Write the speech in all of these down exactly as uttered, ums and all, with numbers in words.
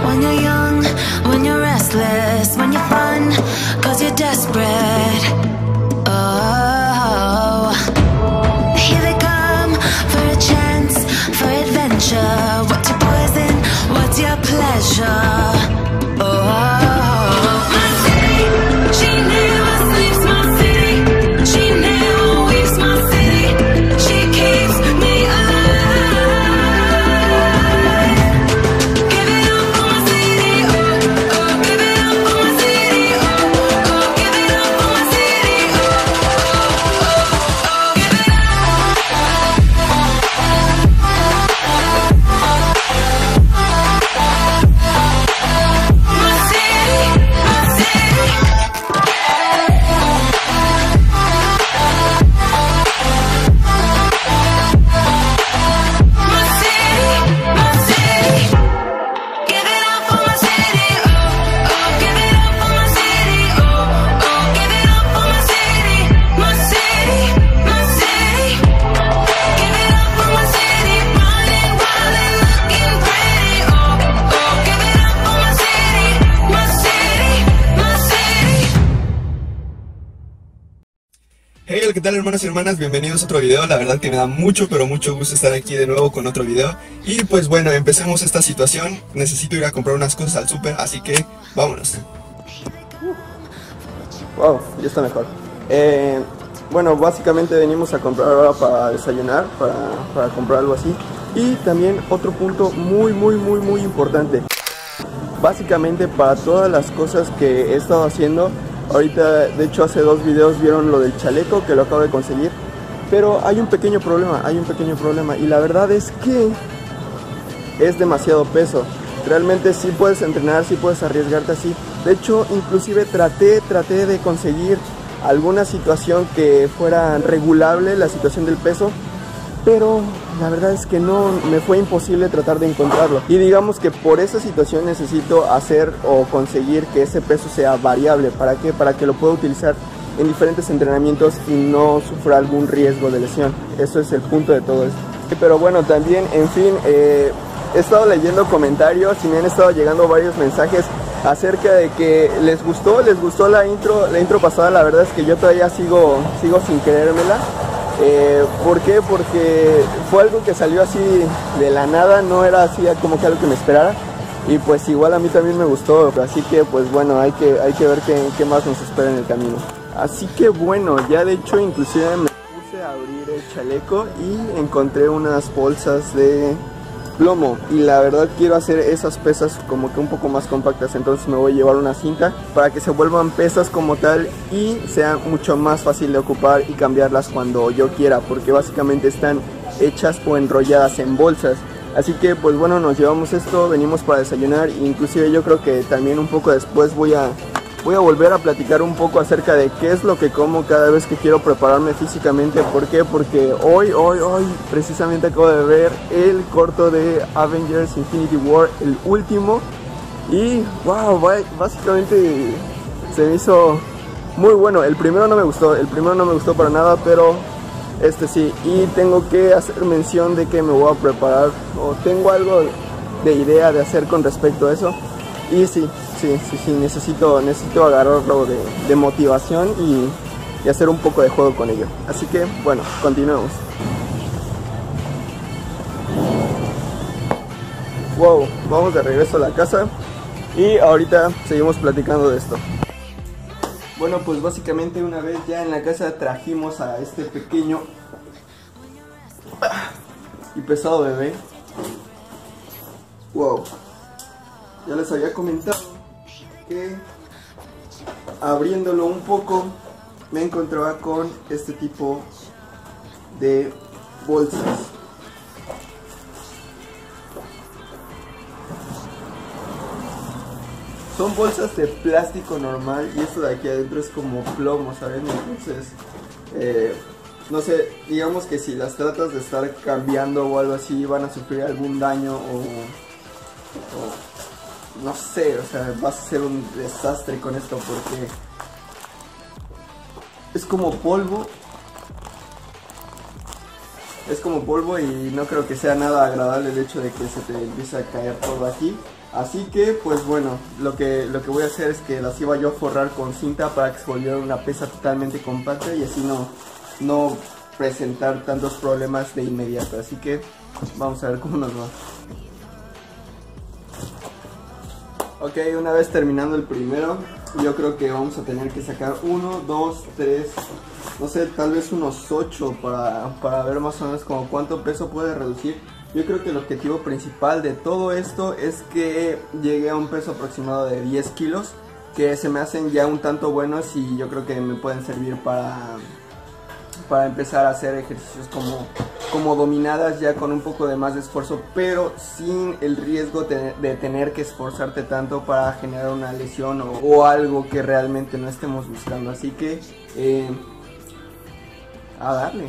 When you're young, when you're restless, when you're fun, cause you're desperate. Oh, here they come for a chance, for adventure. What's your poison? What's your pleasure? Oh, ¿qué tal, hermanos y hermanas? Bienvenidos a otro video. La verdad que me da mucho, pero mucho gusto estar aquí de nuevo con otro video. Y pues bueno, empecemos esta situación. Necesito ir a comprar unas cosas al súper, así que vámonos. Wow, ya está mejor. Eh, bueno, básicamente venimos a comprar ahora para desayunar, para, para comprar algo así. Y también otro punto muy, muy, muy, muy importante. Básicamente para todas las cosas que he estado haciendo. Ahorita, de hecho, hace dos videos vieron lo del chaleco, que lo acabo de conseguir. Pero hay un pequeño problema, hay un pequeño problema. Y la verdad es que es demasiado peso. Realmente sí puedes entrenar, sí puedes arriesgarte así. De hecho, inclusive traté, traté de conseguir alguna situación que fuera regulable, la situación del peso. Pero la verdad es que no, me fue imposible tratar de encontrarlo. Y digamos que por esa situación necesito hacer o conseguir que ese peso sea variable. ¿Para qué? Para que lo pueda utilizar en diferentes entrenamientos y no sufra algún riesgo de lesión. Eso es el punto de todo esto. Pero bueno, también, en fin, eh, he estado leyendo comentarios y me han estado llegando varios mensajes acerca de que les gustó, les gustó la intro, la intro pasada. La verdad es que yo todavía sigo, sigo sin creérmela. Eh, ¿Por qué? Porque fue algo que salió así de la nada, no era así como que algo que me esperara. Y pues igual a mí también me gustó, así que pues bueno, hay que, hay que ver qué, qué más nos espera en el camino. Así que bueno, ya de hecho inclusive me puse a abrir el chaleco y encontré unas bolsas de plomo. Y la verdad quiero hacer esas pesas como que un poco más compactas, entonces me voy a llevar una cinta para que se vuelvan pesas como tal y sea mucho más fácil de ocupar y cambiarlas cuando yo quiera, porque básicamente están hechas o enrolladas en bolsas. Así que pues bueno, nos llevamos esto, venimos para desayunar. Inclusive yo creo que también un poco después voy a Voy a volver a platicar un poco acerca de qué es lo que como cada vez que quiero prepararme físicamente. ¿Por qué? Porque hoy, hoy, hoy precisamente acabo de ver el corto de Avengers Infinity War, el último. Y wow, básicamente se me hizo muy bueno. El primero no me gustó, el primero no me gustó para nada, pero este sí. Y tengo que hacer mención de que me voy a preparar, o tengo algo de idea de hacer con respecto a eso. Y sí, sí, sí, sí, necesito, necesito agarrarlo de, de motivación y, y hacer un poco de juego con ello. Así que, bueno, continuemos. Wow, vamos de regreso a la casa y ahorita seguimos platicando de esto. Bueno, pues básicamente una vez ya en la casa trajimos a este pequeño y pesado bebé. Wow. Ya les había comentado que abriéndolo un poco me encontraba con este tipo de bolsas. Son bolsas de plástico normal y esto de aquí adentro es como plomo, ¿saben? Entonces, eh, no sé, digamos que si las tratas de estar cambiando o algo así van a sufrir algún daño o... o no sé, o sea, vas a ser un desastre con esto porque es como polvo es como polvo y no creo que sea nada agradable el hecho de que se te empiece a caer todo aquí. Así que pues bueno, lo que, lo que voy a hacer es que las iba yo a forrar con cinta para que se volviera una pieza totalmente compacta y así no, no presentar tantos problemas de inmediato. Así que vamos a ver cómo nos va. Ok, una vez terminando el primero, yo creo que vamos a tener que sacar uno, dos, tres, no sé, tal vez unos ocho para, para ver más o menos como cuánto peso puede reducir. Yo creo que el objetivo principal de todo esto es que llegue a un peso aproximado de diez kilos, que se me hacen ya un tanto buenos y yo creo que me pueden servir para, para empezar a hacer ejercicios como, como dominadas ya con un poco de más de esfuerzo, pero sin el riesgo de, de tener que esforzarte tanto para generar una lesión o, o algo que realmente no estemos buscando. Así que eh, a darle.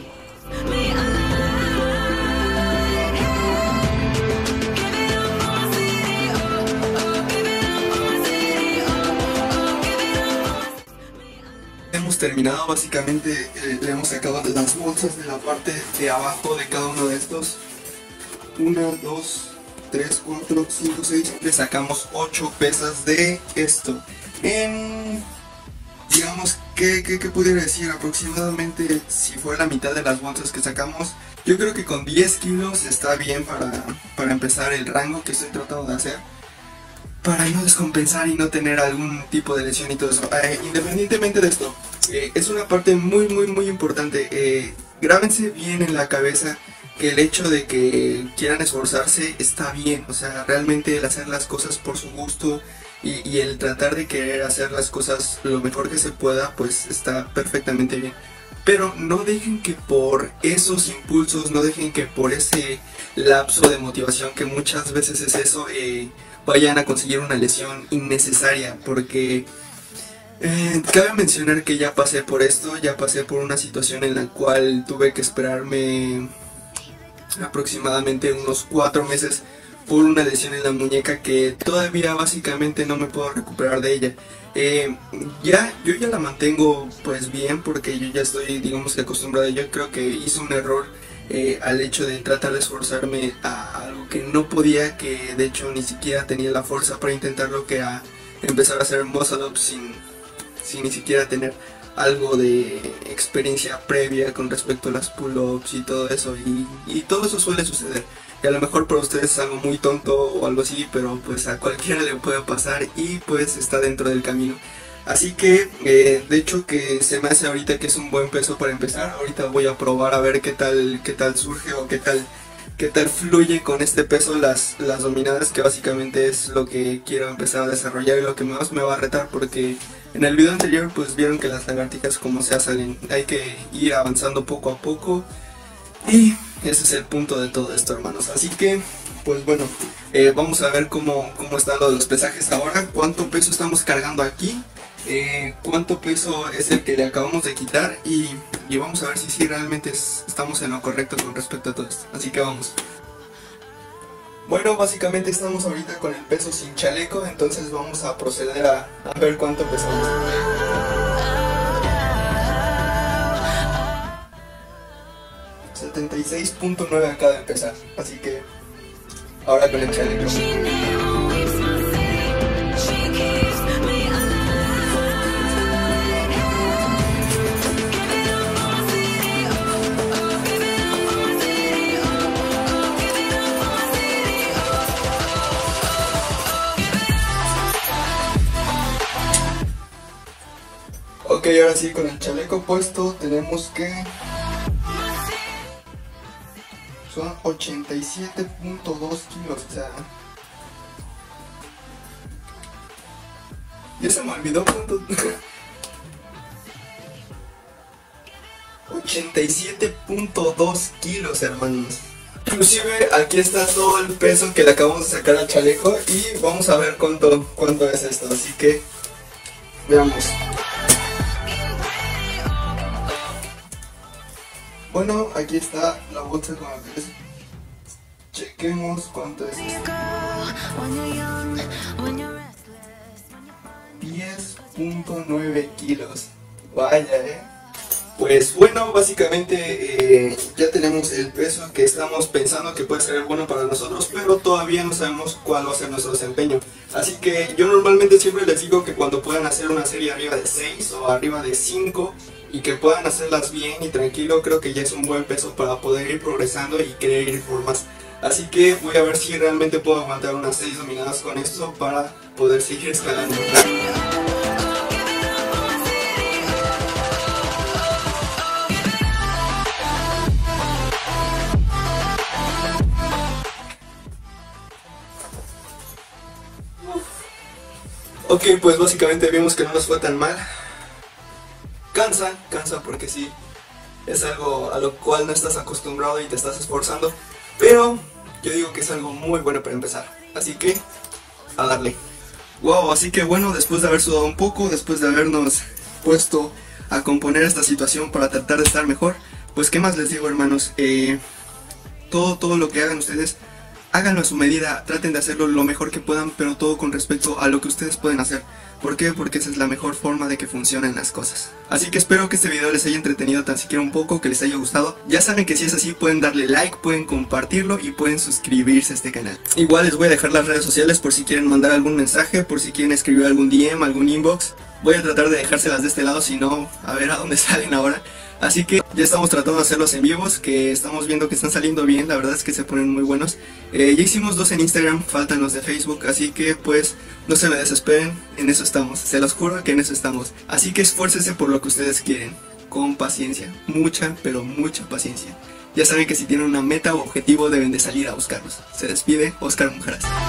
Hemos terminado, básicamente eh, le hemos sacado las bolsas de la parte de abajo de cada uno de estos. Una, dos, tres, cuatro, cinco, seis. Le sacamos ocho pesas de esto. En, digamos, ¿qué, qué, qué pudiera decir? Aproximadamente, si fuera la mitad de las bolsas que sacamos, yo creo que con diez kilos está bien para, para empezar el rango que estoy tratando de hacer, para no descompensar y no tener algún tipo de lesión y todo eso. Eh, independientemente de esto, eh, es una parte muy muy muy importante. Eh, grábense bien en la cabeza que el hecho de que quieran esforzarse está bien. O sea, realmente el hacer las cosas por su gusto y, y el tratar de querer hacer las cosas lo mejor que se pueda, pues está perfectamente bien. Pero no dejen que por esos impulsos, no dejen que por ese lapso de motivación, que muchas veces es eso, eh, vayan a conseguir una lesión innecesaria, porque eh, cabe mencionar que ya pasé por esto, ya pasé por una situación en la cual tuve que esperarme aproximadamente unos cuatro meses por una lesión en la muñeca que todavía básicamente no me puedo recuperar de ella. Eh, ya, yo ya la mantengo pues bien, porque yo ya estoy, digamos que acostumbrado. Yo creo que hice un error eh, al hecho de tratar de esforzarme a algo que no podía, que de hecho ni siquiera tenía la fuerza para intentarlo, que a empezar a hacer muscle ups sin, sin ni siquiera tener algo de experiencia previa con respecto a las pull-ups y todo eso, y, y todo eso suele suceder. Y a lo mejor para ustedes es algo muy tonto o algo así, pero pues a cualquiera le puede pasar y pues está dentro del camino. Así que, eh, de hecho que se me hace ahorita que es un buen peso para empezar. Ahorita voy a probar a ver qué tal, qué tal surge o qué tal, qué tal fluye con este peso las, las dominadas, que básicamente es lo que quiero empezar a desarrollar y lo que más me va a retar, porque en el video anterior pues vieron que las lagartijas como sea salen, hay que ir avanzando poco a poco. Y ese es el punto de todo esto, hermanos. Así que, pues bueno, eh, vamos a ver cómo, cómo están los pesajes ahora. Cuánto peso estamos cargando aquí, eh, cuánto peso es el que le acabamos de quitar, y, y vamos a ver si, si realmente es, estamos en lo correcto con respecto a todo esto. Así que vamos. Bueno, básicamente estamos ahorita con el peso sin chaleco, entonces vamos a proceder a, a ver cuánto pesamos. setenta y seis punto nueve acaba de empezar, así que ahora con el chaleco. Ok, ahora sí, con el chaleco puesto tenemos que... son ochenta y siete punto dos kilos, o sea... ya se me olvidó cuánto... ochenta y siete punto dos kilos, hermanos. Inclusive aquí está todo el peso que le acabamos de sacar al chaleco y vamos a ver cuánto, cuánto es esto, así que... veamos. Bueno, aquí está la bolsa con el peso. Chequemos cuánto es esto. diez punto nueve kilos. Vaya, eh. Pues bueno, básicamente eh, ya tenemos el peso que estamos pensando que puede ser bueno para nosotros, pero todavía no sabemos cuál va a ser nuestro desempeño. Así que yo normalmente siempre les digo que cuando puedan hacer una serie arriba de seis o arriba de cinco y que puedan hacerlas bien y tranquilo, creo que ya es un buen peso para poder ir progresando y querer ir por más. Así que voy a ver si realmente puedo aguantar unas seis dominadas con esto para poder seguir escalando. Ok, pues básicamente vimos que no nos fue tan mal. Cansa, cansa porque sí, es algo a lo cual no estás acostumbrado y te estás esforzando, pero yo digo que es algo muy bueno para empezar, así que a darle. Wow, así que bueno, después de haber sudado un poco, después de habernos puesto a componer esta situación para tratar de estar mejor, pues qué más les digo, hermanos, eh, todo, todo lo que hagan ustedes, háganlo a su medida, traten de hacerlo lo mejor que puedan, pero todo con respecto a lo que ustedes pueden hacer. ¿Por qué? Porque esa es la mejor forma de que funcionen las cosas. Así que espero que este video les haya entretenido tan siquiera un poco, que les haya gustado. Ya saben que si es así pueden darle like, pueden compartirlo y pueden suscribirse a este canal. Igual les voy a dejar las redes sociales por si quieren mandar algún mensaje, por si quieren escribir algún D M, algún inbox. Voy a tratar de dejárselas de este lado, si no, a ver a dónde salen ahora. Así que ya estamos tratando de hacerlos en vivos, que estamos viendo que están saliendo bien, la verdad es que se ponen muy buenos. Eh, ya hicimos dos en Instagram, faltan los de Facebook, así que pues no se me desesperen, en eso estamos, se los juro que en eso estamos. Así que esfuércense por lo que ustedes quieren, con paciencia, mucha pero mucha paciencia. Ya saben que si tienen una meta o objetivo deben de salir a buscarlos. Se despide Oscar Mujeres.